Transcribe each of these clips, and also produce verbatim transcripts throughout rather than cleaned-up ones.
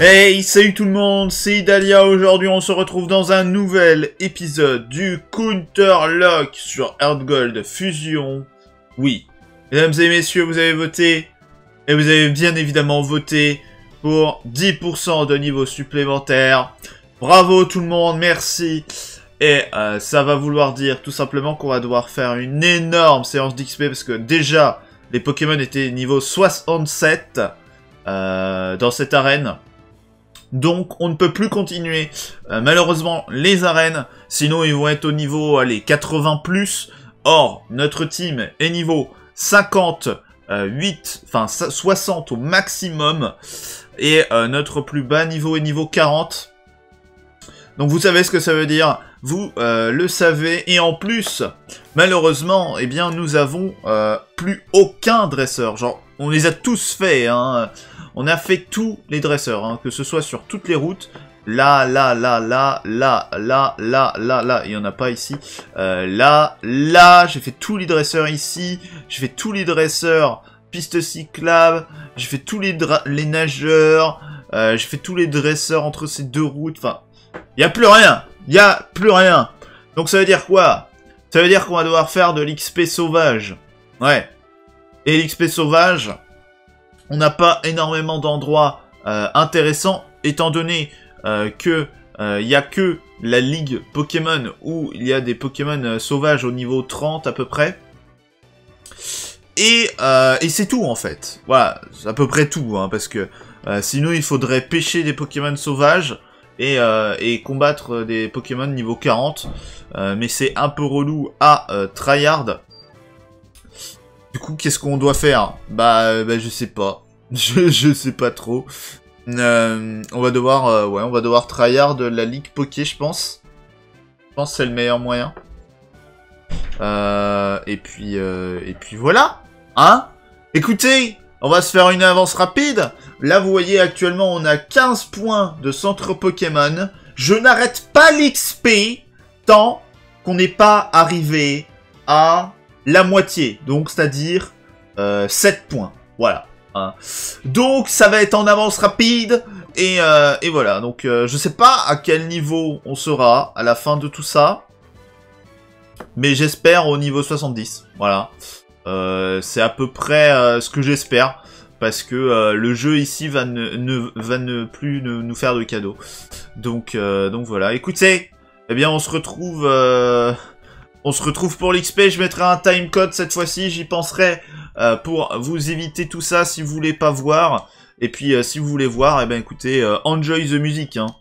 Hey, salut tout le monde, c'est Idalia. Aujourd'hui, on se retrouve dans un nouvel épisode du Counter Lock sur Heartgold Fusion. Oui, mesdames et messieurs, vous avez voté, et vous avez bien évidemment voté pour dix pour cent de niveau supplémentaire. Bravo tout le monde, merci. Et euh, ça va vouloir dire tout simplement qu'on va devoir faire une énorme séance d'X P, parce que déjà, les Pokémon étaient niveau soixante-sept euh, dans cette arène. Donc, on ne peut plus continuer, euh, malheureusement, les arènes, sinon ils vont être au niveau, allez, quatre-vingts plus. Or, notre team est niveau cinquante-huit, enfin soixante au maximum, et euh, notre plus bas niveau est niveau quarante. Donc, vous savez ce que ça veut dire, vous euh, le savez, et en plus, malheureusement, eh bien, nous avons euh, plus aucun dresseur. Genre, on les a tous faits, hein. On a fait tous les dresseurs, hein, que ce soit sur toutes les routes. Là, là, là, là, là, là, là, là, là. Il n'y en a pas ici. Euh, là, là. J'ai fait tous les dresseurs ici. J'ai fait tous les dresseurs piste cyclable. J'ai fait tous les, les nageurs. Euh, j'ai fait tous les dresseurs entre ces deux routes. Enfin, il n'y a plus rien. Il n'y a plus rien. Donc ça veut dire quoi? Ça veut dire qu'on va devoir faire de l'X P sauvage. Ouais. Et l'X P sauvage... On n'a pas énormément d'endroits euh, intéressants, étant donné euh, que il euh, n'y a que la ligue Pokémon où il y a des Pokémon euh, sauvages au niveau trente à peu près. Et, euh, et c'est tout en fait. Voilà, c'est à peu près tout, hein, parce que euh, sinon il faudrait pêcher des Pokémon sauvages et, euh, et combattre des Pokémon niveau quarante. Euh, mais c'est un peu relou à euh, tryhard. Du coup, qu'est-ce qu'on doit faire? Bah, bah, je sais pas. Je, je sais pas trop. Euh, on va devoir, euh, ouais, on va devoir tryhard la Ligue Poké, je pense. Je pense que c'est le meilleur moyen. Euh, et puis, euh, et puis voilà. Hein? Écoutez, on va se faire une avance rapide. Là, vous voyez, actuellement, on a quinze points de centre Pokémon. Je n'arrête pas l'X P tant qu'on n'est pas arrivé à... la moitié, donc c'est-à-dire euh, sept points, voilà. Hein. Donc ça va être en avance rapide, et, euh, et voilà, donc euh, je sais pas à quel niveau on sera à la fin de tout ça, mais j'espère au niveau soixante-dix, voilà. Euh, c'est à peu près euh, ce que j'espère, parce que euh, le jeu ici va ne, ne, va ne plus ne, nous faire de cadeaux. Donc, euh, donc voilà, écoutez, eh bien on se retrouve... Euh On se retrouve pour l'X P, je mettrai un timecode cette fois-ci, j'y penserai euh, pour vous éviter tout ça si vous voulez pas voir. Et puis euh, si vous voulez voir, eh ben écoutez, euh, enjoy the music, hein.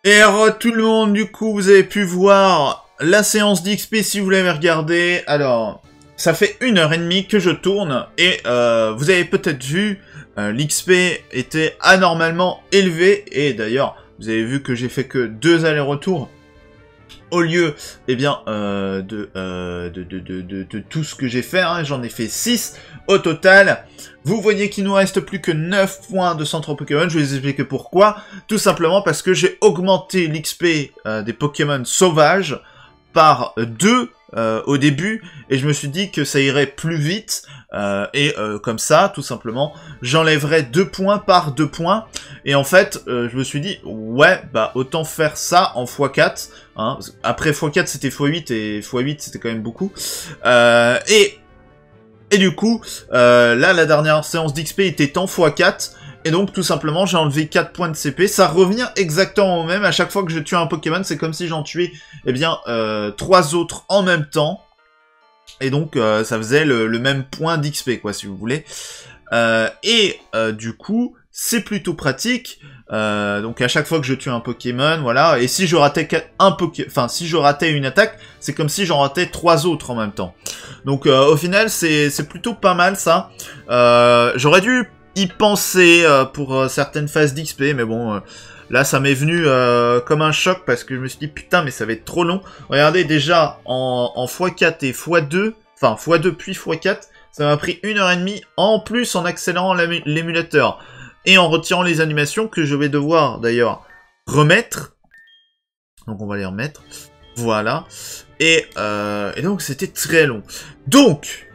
Et alors, tout le monde, du coup, vous avez pu voir la séance d'X P si vous l'avez regardé. Alors, ça fait une heure et demie que je tourne, et euh, vous avez peut-être vu, euh, l'X P était anormalement élevé, et d'ailleurs, vous avez vu que j'ai fait que deux allers-retours, au lieu, eh bien, euh, de, euh, de, de, de, de, de tout ce que j'ai fait, hein, j'en ai fait six au total. Vous voyez qu'il nous reste plus que neuf points de centre Pokémon, je vais vous expliquer pourquoi. Tout simplement parce que j'ai augmenté l'X P euh, des Pokémon sauvages par deux euh, au début, et je me suis dit que ça irait plus vite, euh, et euh, comme ça, tout simplement, j'enlèverais deux points par deux points, et en fait, euh, je me suis dit, ouais, bah autant faire ça en fois quatre, hein. Après fois quatre c'était fois huit, et fois huit c'était quand même beaucoup, euh, et, et du coup, euh, là, la dernière séance d'X P était en fois quatre, et donc, tout simplement, j'ai enlevé quatre points de C P. Ça revient exactement au même. À chaque fois que je tue un Pokémon, c'est comme si j'en tuais, eh bien, euh, trois autres en même temps. Et donc, euh, ça faisait le, le même point d'X P, quoi, si vous voulez. Euh, et, euh, du coup, c'est plutôt pratique. Euh, donc, à chaque fois que je tue un Pokémon, voilà. Et si je ratais un Poké... enfin, si je ratais une attaque, c'est comme si j'en ratais trois autres en même temps. Donc, euh, au final, c'est plutôt pas mal, ça. Euh, J'aurais dû y penser euh, pour euh, certaines phases d'X P, mais bon, euh, là ça m'est venu euh, comme un choc parce que je me suis dit putain mais ça va être trop long. Regardez déjà en, en fois quatre et fois deux, enfin fois deux puis fois quatre, ça m'a pris une heure et demie en plus en accélérant l'émulateur et en retirant les animations que je vais devoir d'ailleurs remettre. Donc on va les remettre, voilà, et, euh, et donc c'était très long. Donc,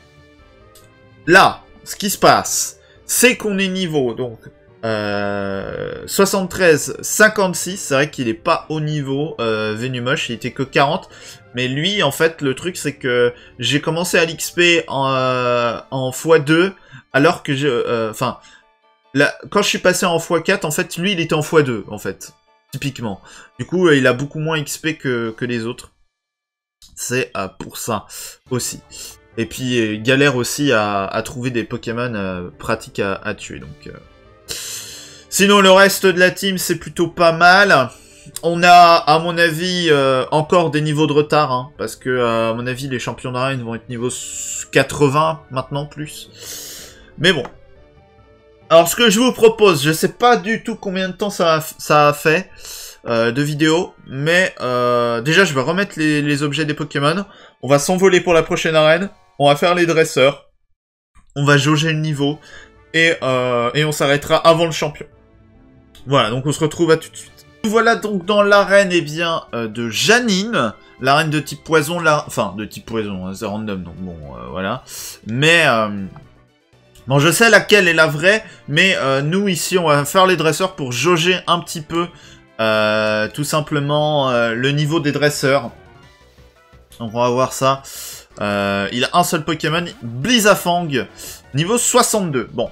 là, ce qui se passe, c'est qu'on est niveau, donc, euh, soixante-treize cinquante-six, c'est vrai qu'il est pas au niveau, euh, Venumosh, il était que quarante, mais lui, en fait, le truc, c'est que j'ai commencé à l'X P en, euh, en fois deux, alors que je, enfin, euh, quand je suis passé en fois quatre, en fait, lui, il était en fois deux, en fait, typiquement. Du coup, il a beaucoup moins X P que, que les autres. C'est euh, pour ça, aussi. Et puis, euh, galère aussi à, à trouver des Pokémon euh, pratiques à, à tuer. Donc, euh... Sinon, le reste de la team, c'est plutôt pas mal. On a, à mon avis, euh, encore des niveaux de retard. Hein, parce que, euh, à mon avis, les champions d'arène vont être niveau quatre-vingts maintenant, plus. Mais bon. Alors, ce que je vous propose, je sais pas du tout combien de temps ça a, ça a fait euh, de vidéo. Mais, euh, déjà, je vais remettre les, les objets des Pokémon. On va s'envoler pour la prochaine arène. On va faire les dresseurs, on va jauger le niveau, et, euh, et on s'arrêtera avant le champion. Voilà, donc on se retrouve à tout de suite. Voilà donc dans l'arène, eh bien, euh, de Janine, l'arène de type poison, la... enfin, de type poison, hein, c'est random, donc bon, euh, voilà. Mais, euh... bon, je sais laquelle est la vraie, mais euh, nous, ici, on va faire les dresseurs pour jauger un petit peu, euh, tout simplement, euh, le niveau des dresseurs. Donc on va voir ça. Euh, il a un seul Pokémon, Blizzafang, niveau soixante-deux. Bon,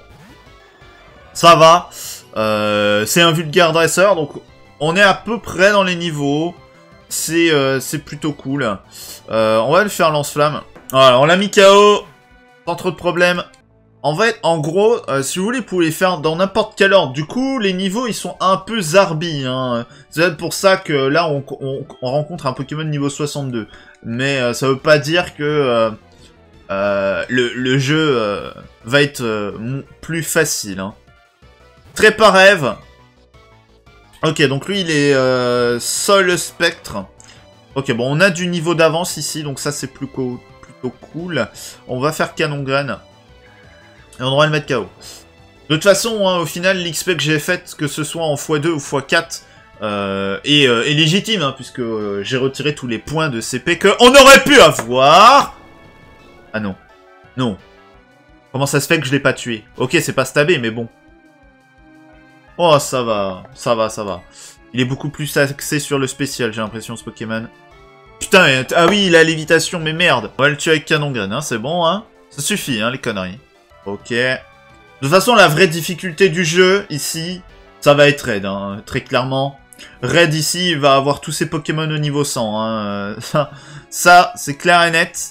ça va. Euh, c'est un vulgaire dresseur, donc on est à peu près dans les niveaux. C'est euh, c'est plutôt cool. Euh, on va le faire lance-flamme. Voilà, on l'a mis K O, sans trop de problèmes. En fait, en gros, euh, si vous voulez, vous pouvez les faire dans n'importe quel ordre. Du coup, les niveaux, ils sont un peu zarbi. Hein. C'est pour ça que là, on, on, on rencontre un Pokémon niveau soixante-deux. Mais euh, ça veut pas dire que euh, euh, le, le jeu euh, va être euh, plus facile. Hein. Tréparève. Ok, donc lui, il est euh, Sol Spectre. Ok, bon, on a du niveau d'avance ici, donc ça, c'est plus co plutôt cool. On va faire Canon Graine. Et on devra le mettre K O. De toute façon, hein, au final, l'X P que j'ai faite, que ce soit en fois deux ou fois quatre, euh, est, euh, est légitime, hein, puisque euh, j'ai retiré tous les points de C P qu'on aurait pu avoir. Ah non. Non. Comment ça se fait que je l'ai pas tué? Ok, c'est pas stabé, mais bon. Oh, ça va. Ça va, ça va. Il est beaucoup plus axé sur le spécial, j'ai l'impression, ce Pokémon. Putain, ah oui, il a lévitation, mais merde. On va le tuer avec Canon Graine, hein, c'est bon, hein. Ça suffit, hein, les conneries. Ok. De toute façon, la vraie difficulté du jeu, ici, ça va être Red, hein, très clairement. Red, ici, il va avoir tous ses Pokémon au niveau cent. Hein. Ça, ça c'est clair et net.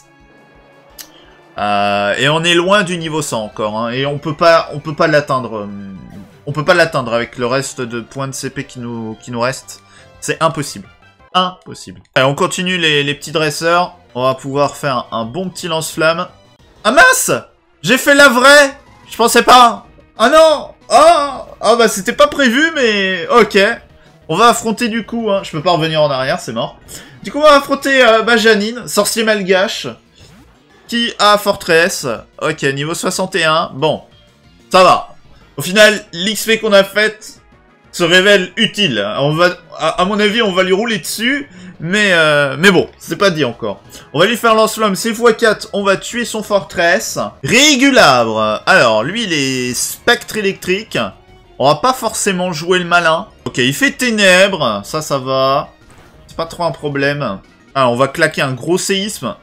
Euh, et on est loin du niveau cent encore. Hein, et on peut pas, on peut pas l'atteindre. On peut pas l'atteindre avec le reste de points de C P qui nous, qui nous reste. C'est impossible. Impossible. Allez, on continue les, les petits dresseurs. On va pouvoir faire un bon petit lance-flamme. Ah mince! J'ai fait la vraie! Je pensais pas. Ah non! Ah! Ah bah c'était pas prévu, mais ok. On va affronter du coup, hein. Je peux pas revenir en arrière, c'est mort. Du coup, on va affronter euh, bah, Janine, sorcier malgache, qui a Fortress. Ok, niveau soixante et un. Bon, ça va. Au final, l'X P qu'on a faite se révèle utile. On va, à, à mon avis, on va lui rouler dessus, mais euh, mais bon, c'est pas dit encore. On va lui faire lance-flamme C fois quatre, on va tuer son Fortress. Régulabre. Alors, lui, il est spectre électrique. On va pas forcément jouer le malin. Ok, il fait ténèbres, ça, ça va. C'est pas trop un problème. Alors, on va claquer un gros séisme.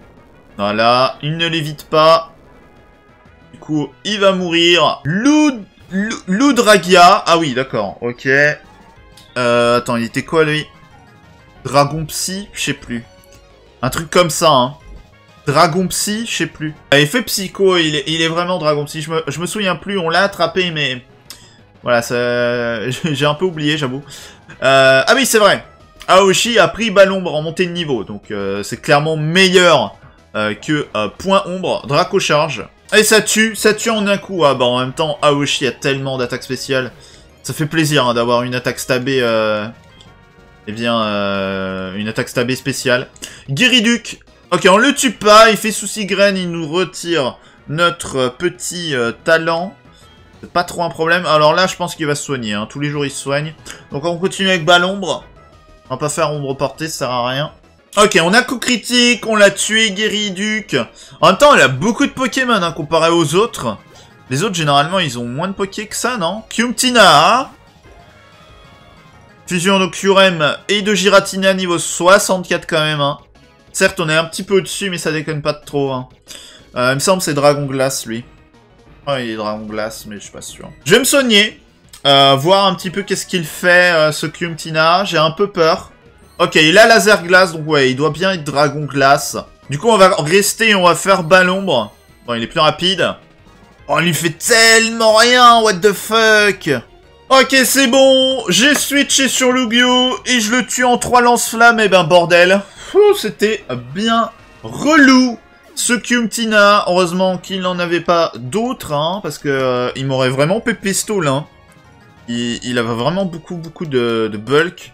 Voilà, il ne l'évite pas. Du coup, il va mourir. Lou... Loudragia. Ah oui, d'accord, ok. Euh, attends, il était quoi, lui? Dragon Psy? Je sais plus. Un truc comme ça, hein. Dragon Psy? Je sais plus. Ah, il fait Psycho, il est, il est vraiment Dragon Psy. Je me, je me souviens plus, on l'a attrapé, mais... Voilà, ça... j'ai un peu oublié, j'avoue. Euh... Ah oui, c'est vrai. Aoshi a pris Balombre en montée de niveau, donc euh, c'est clairement meilleur euh, que euh, Point Ombre. Draco charge. Et ça tue, ça tue en un coup. Ah bah en même temps, Aoshi a tellement d'attaques spéciales. Ça fait plaisir hein, d'avoir une attaque stabée... Euh... Eh bien, euh... une attaque stabée spéciale. Guériduc. Ok, on le tue pas, il fait souci graine, il nous retire notre petit euh, talent. C'est pas trop un problème. Alors là, je pense qu'il va se soigner. Hein. Tous les jours, il se soigne. Donc on continue avec Balombre. On va pas faire ombre portée, ça sert à rien. Ok, on a coup critique, on l'a tué, Guériduc. En même temps, elle a beaucoup de Pokémon hein, comparé aux autres. Les autres, généralement, ils ont moins de Poké que ça, non? Kyumtina. Fusion d'Okyurem et de Giratina niveau soixante-quatre quand même. Hein. Certes, on est un petit peu au-dessus, mais ça déconne pas de trop. Hein. Euh, il me semble que c'est Dragon Glace, lui. Ouais, il est Dragon Glace, mais je suis pas sûr. Je vais me soigner. Euh, voir un petit peu qu'est-ce qu'il fait, euh, ce Kyumtina. J'ai un peu peur. Ok, il a Laser Glace, donc ouais, il doit bien être Dragon Glace. Du coup, on va rester et on va faire Balombre. Bon, il est plus rapide. Oh, il lui fait tellement rien, what the fuck. Ok, c'est bon. J'ai switché sur Lugia et je le tue en trois lance-flammes. Eh ben, bordel. C'était bien relou. Ce Kyumtina, heureusement qu'il n'en avait pas d'autres, hein, parce que euh, il m'aurait vraiment pépesto là. Hein. Il, il avait vraiment beaucoup, beaucoup de, de bulk.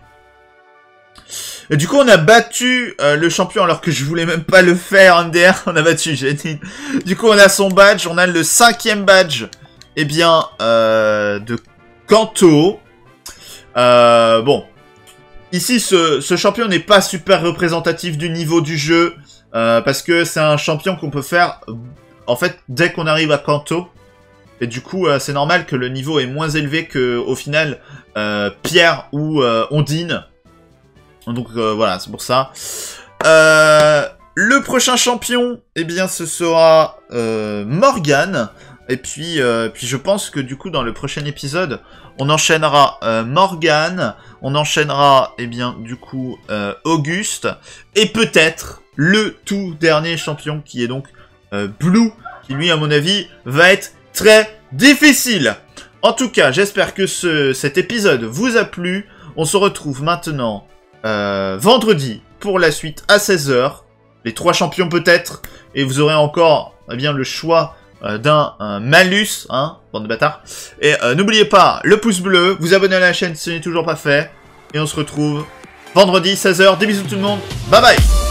Et du coup, on a battu euh, le champion alors que je voulais même pas le faire, M D R. On a battu Janine. Du coup, on a son badge. On a le cinquième badge, eh bien, euh, de Kanto. Euh, bon. Ici, ce, ce champion n'est pas super représentatif du niveau du jeu. Euh, parce que c'est un champion qu'on peut faire, en fait, dès qu'on arrive à Kanto. Et du coup, euh, c'est normal que le niveau est moins élevé que, au final, euh, Pierre ou euh, Ondine. Donc euh, voilà, c'est pour ça. Euh, le prochain champion, eh bien, ce sera euh, Morgane. Et puis, euh, puis je pense que du coup, dans le prochain épisode, on enchaînera euh, Morgane, on enchaînera, eh bien, du coup, euh, Auguste, et peut-être le tout dernier champion qui est donc euh, Blue, qui lui, à mon avis, va être très difficile. En tout cas, j'espère que ce, cet épisode vous a plu. On se retrouve maintenant euh, vendredi pour la suite à seize heures. Les trois champions peut-être, et vous aurez encore eh bien, le choix euh, d'un malus, hein, bande de bâtards. Et euh, n'oubliez pas le pouce bleu, vous abonner à la chaîne si ce n'est toujours pas fait. Et on se retrouve vendredi seize heures. Des bisous tout le monde, bye bye.